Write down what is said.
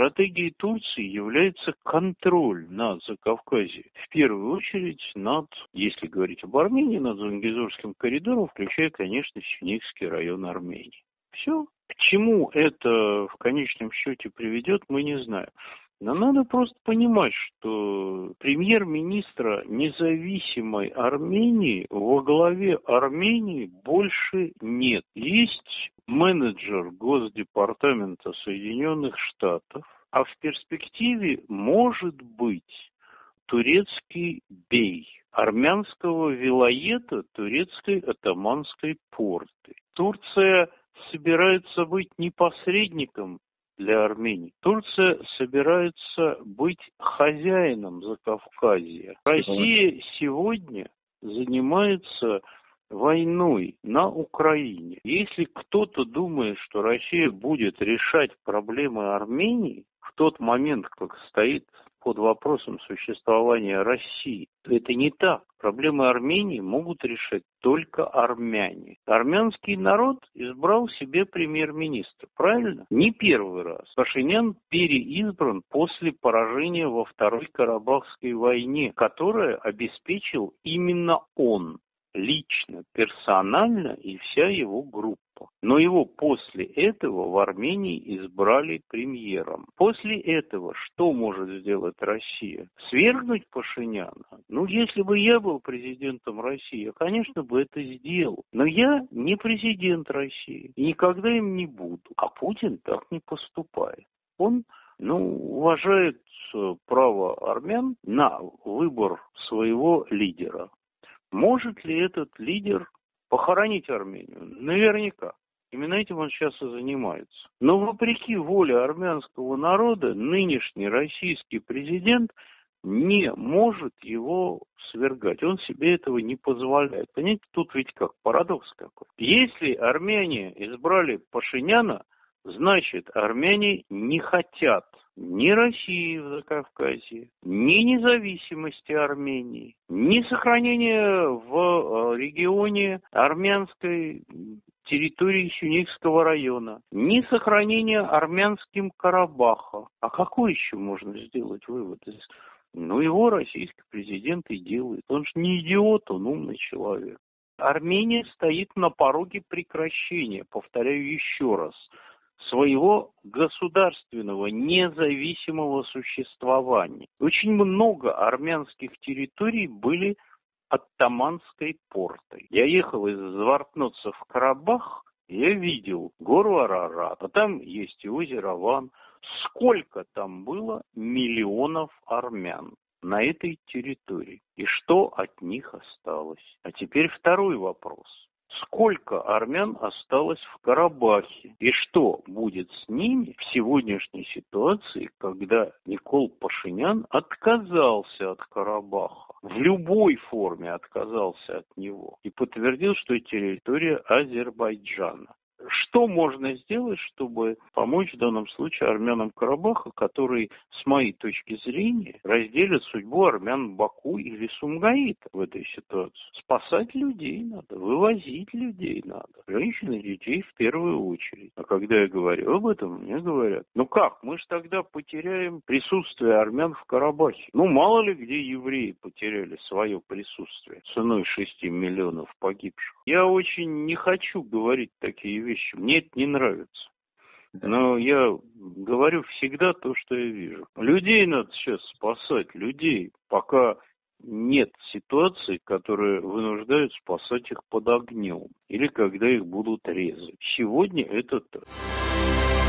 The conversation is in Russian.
стратегией Турции является контроль над Закавказьем. В первую очередь над, если говорить об Армении, над Зангезурским коридором, включая, конечно, Сюникский район Армении. Все. К чему это в конечном счете приведет, мы не знаем. Но надо просто понимать, что премьер-министра независимой Армении во главе Армении больше нет. Есть менеджер Госдепартамента Соединенных Штатов, а в перспективе может быть турецкий бей армянского вилоета турецкой атаманской порты. Турция собирается быть не посредником для Армении. Турция собирается быть хозяином Закавказья. Россия сегодня занимается войной на Украине. Если кто-то думает, что Россия будет решать проблемы Армении в тот момент, как стоит под вопросом существования России, то это не так. Проблемы Армении могут решать только армяне. Армянский народ избрал себе премьер-министра, правильно? Не первый раз. Пашинян переизбран после поражения во Второй Карабахской войне, которое обеспечил именно он. Лично, персонально и вся его группа. Но его после этого в Армении избрали премьером. После этого что может сделать Россия? Свергнуть Пашиняна? Ну, если бы я был президентом России, я, конечно, бы это сделал. Но я не президент России. И никогда им не буду. А Путин так не поступает. Он уважает право армян на выбор своего лидера. Может ли этот лидер похоронить Армению? Наверняка. Именно этим он сейчас и занимается. Но вопреки воле армянского народа, нынешний российский президент не может его свергать. Он себе этого не позволяет. Понимаете, тут ведь как парадокс какой. Если армяне избрали Пашиняна, значит, армяне не хотят ни России в Закавказье, ни независимости Армении, ни сохранения в регионе армянской территории Сюникского района, ни сохранения армянским Карабаха. А какой еще можно сделать вывод? Его российский президент и делает. Он же не идиот, он умный человек. Армения стоит на пороге прекращения, повторяю еще раз, своего государственного независимого существования. Очень много армянских территорий были оттаманской портой. Я ехал из Звартноца в Карабах, я видел гору Арарат, а там есть и озеро Ван. Сколько там было миллионов армян на этой территории? И что от них осталось? А теперь второй вопрос. Сколько армян осталось в Карабахе? И что будет с ними в сегодняшней ситуации, когда Никол Пашинян отказался от Карабаха? В любой форме отказался от него. И подтвердил, что это территория Азербайджана. Что можно сделать, чтобы помочь в данном случае армянам Карабаха, которые, с моей точки зрения, разделят судьбу армян Баку или Сумгаита в этой ситуации? Спасать людей надо, вывозить людей надо. Женщин и детей в первую очередь. А когда я говорю об этом, мне говорят, как, мы же тогда потеряем присутствие армян в Карабахе. Мало ли где евреи потеряли свое присутствие ценой 6 миллионов погибших. Я очень не хочу говорить такие вещи. Мне это не нравится. Но я говорю всегда то, что я вижу. Людей надо сейчас спасать, людей, пока нет ситуации, которые вынуждают спасать их под огнем. Или когда их будут резать. Сегодня это так.